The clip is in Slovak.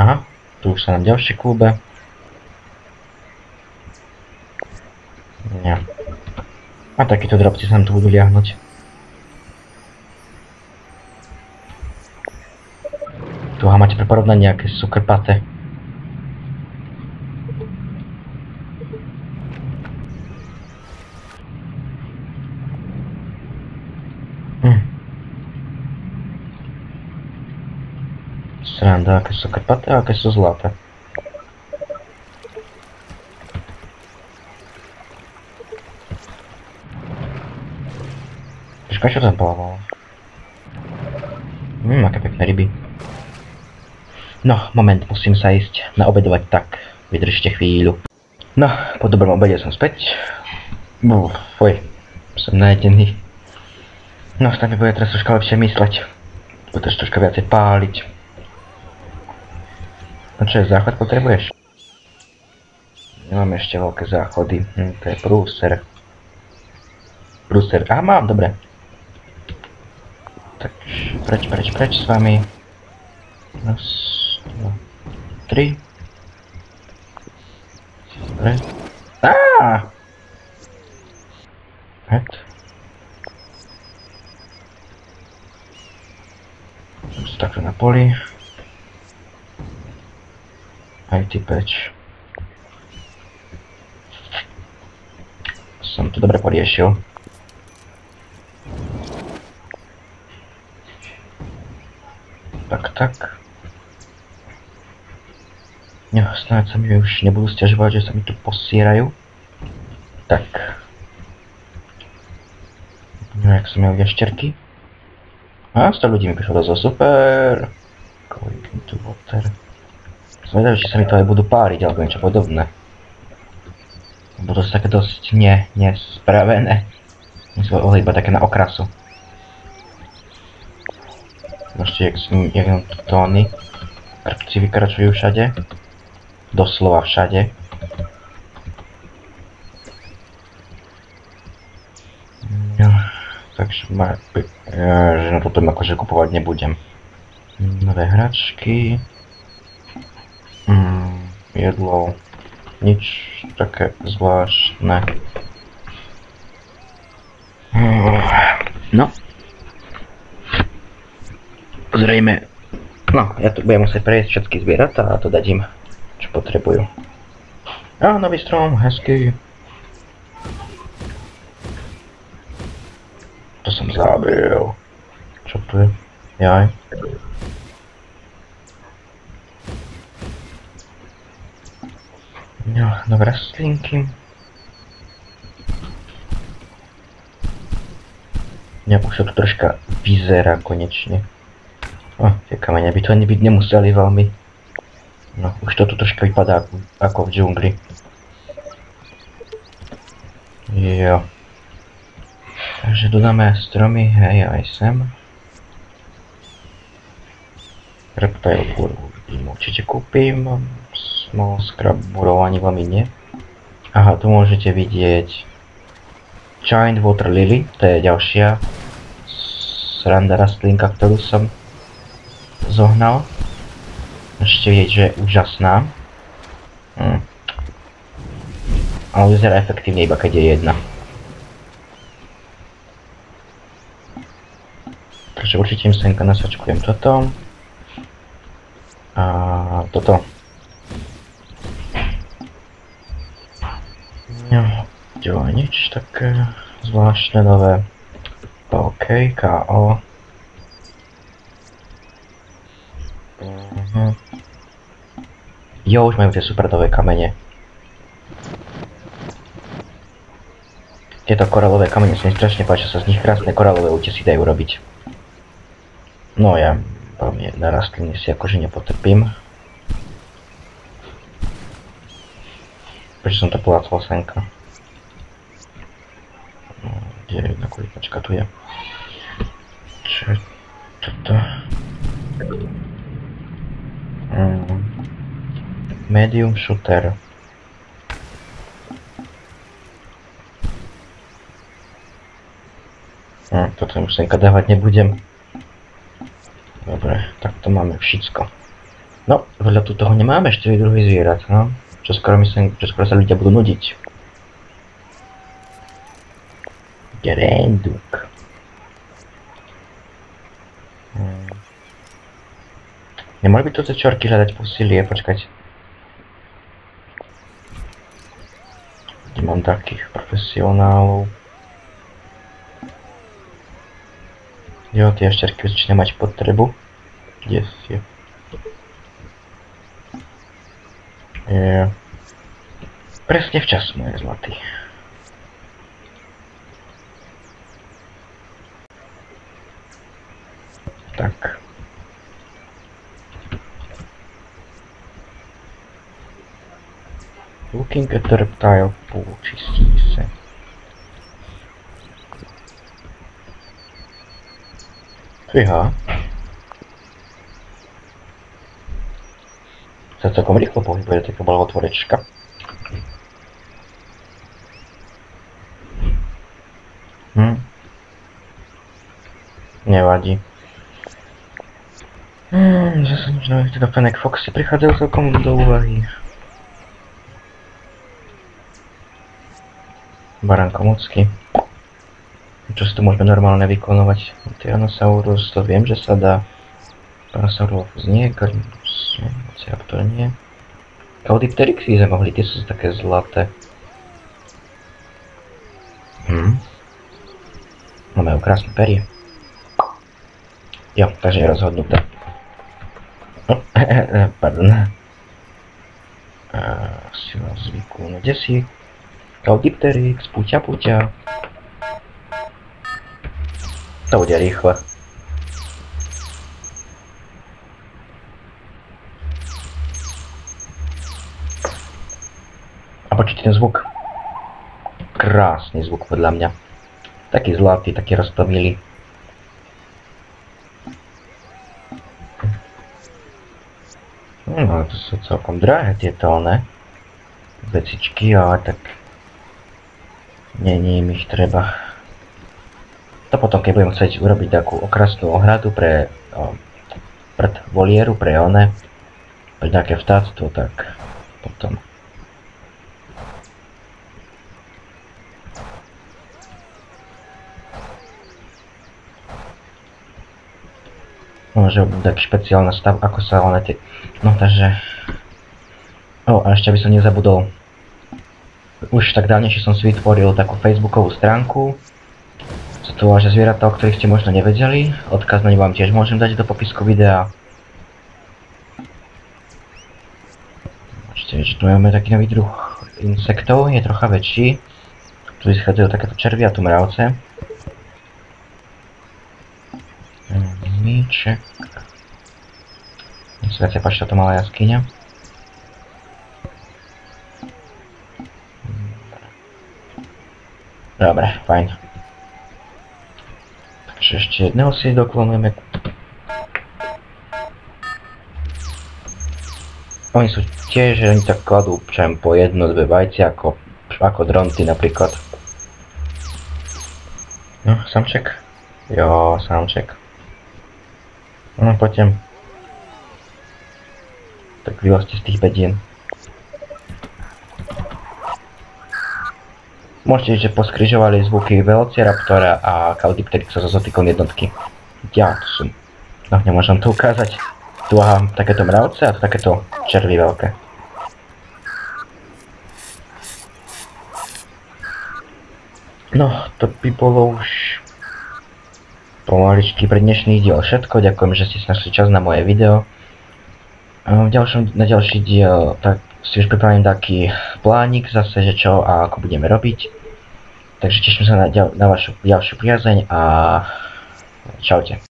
Aha, tu už sa nám ďalšie klube. Nie. A takíto drobci sa nám tu budú liahnuť. Tu máte pre porovnanie, aké sú krpaté. Sranda, aké sú krpaté a aké sú zlaté. Počkaj, čo tam plávalo? Aké pekné ryby. No, moment, musím sa ísť naobedovať, tak vydržte chvíľu. No, po dobrom obede som späť. Fuj, som najedený. No, snad mi bude teraz troška lepšie mysleť. Bude troška viacej páliť. No čo je, záchod potrebuješ? Nemám ešte veľké záchody, to je prúser. Prúser, aha, mám, dobre. Tak, preč s vami. Raz, dva, tri. Dobre. Aaaa! Het. Takto na poli. Aj ty preč. Som to dobre poriešil. Tak. No, snáď sa mi už nebudú sťažovať, že sa mi tu posierajú. Tak. No, jak som mal jašterky. A 100 ľudí mi prišlo dosť super. Going into water. Zvedavý, či sa mi to aj budú páriť, alebo niečo podobné. Lebo to sú také dosť nespravené. Oni iba také na okrasu. Ešte, jak nám tu tóny. Krpci vykračujú všade. Doslova všade. No, takže že na toto akože kupovať nebudem. Nové hračky. Jedlo, nič také zvláštne. No. Zrejme, no, ja tu budem musieť prejsť všetky zvieratá a to dať im, čo potrebujú. Á, nový strom, hezký. To som zabil. Čo tu je? Jaj. No, nové rastlinky. Nejak už to tu troška vyzerá konečne. O, tie kamene by to byť nemuseli veľmi. No, už to tu troška vypadá ako v džungli. Jo. Takže dodáme stromy, hej, aj sem. Reptile určite kúpim. Small scrap burov ani veľmi nie. Aha, tu môžete vidieť Giant Water Lily, to je ďalšia sranda rastlinka, ktorú som zohnal. Môžete vidieť, že je úžasná. Ale vyzerá efektívne iba keď je jedna. Takže určite im senka nasačkujem toto. A toto. No, ďalej nič také zvláštne nové. OK, KO. Jo, už majú tie super nové kamene. Tieto koralové kamene sa mi strašne páčia, sa z nich krásne koralové útesy dajú robiť. No ja veľmi na rastliny si akože nepotrpím. Prečo som to plácal senka? No, kde je jedna kulipačka? Tu je. Čo je toto? Medium shooter. Toto už senka dávať nebudem. Dobre, tak to máme všetko. No, veľa tu toho nemáme, 4 druhy zvierat, no. Myslím, čo skoro sa ľudia budú nudiť. Grenduk. Nemali by tu cečorky hľadať posílie, počkať. Kde mám takých profesionálov. Jo, tie jašterky už začínajú mať potrebu. Kde je? Presne včas, moje zlatý. Tak. Looking at the reptile pool, čistí se. Fíha. Sa celkom rýchlo pohybuje, taká bola otvorečka. Nevadí. Zase možno teda Fennec Foxy prichádzajú celkom do úvahy. Baránko mocky. Čo si tu môžeme normálne vykonovať? Tyrannosaurus, to viem, že sa dá. Parasaurolophus nie, Carnivorus, Velociraptor nie. Caudipteryxy sme mohli, tie sú také zlaté. Máme krásne perie. Jo, takže je rozhodnuté. Pardon. Sila zvyku, no kde si? Caudipteryx, puťa. To bude rýchle. A počujte ten zvuk. Krásny zvuk podľa mňa. Taký zlatý, taký roztomilý. No, to sú celkom drahé tieto vecičky, ale tak není im ich treba. To potom, keď budem chcieť urobiť takú okrasnú ohradu pre volieru, pre nejaké vtáctvo, tak potom. Môže byť taký špeciálny stav, ako sa tie... No, takže... a ešte by som nezabudol. Už tak dávnejšie som si vytvoril takú facebookovú stránku. Sú to že zvieratá, o ktorých ste možno nevedeli. Odkaz na ňu vám tiež môžem dať do popisku videa. Ešte, že tu máme taký nový druh insektov, je trocha väčší. Tu vychádzajú takéto červy a tu mravce. Míček. Mne sa viacej páči táto malá jaskyňa. Dobre, fajn. Takže ešte jedného si doklonujeme. Oni sú tiež, že oni tak kladú po jedno, dve vajcia, ako dronty napríklad. No, samček. Jo, samček. No, poďme. Tak vylazte z tých bedien. Môžete vidieť, že poskrižovali zvuky Velociraptora a Caudipteryxa so zotikom jednotky. Ja, to sú... No, nemôžem to ukázať. Tu mám takéto mravce a tu takéto červy veľké. No, to by bolo už... pomaličky pre dnešný diel všetko. Ďakujem, že ste si našli čas na moje video. Na ďalší diel tak si už pripravím taký plánik zase, že čo a ako budeme robiť. Takže teším sa na vašu ďalšiu priazeň a čaute.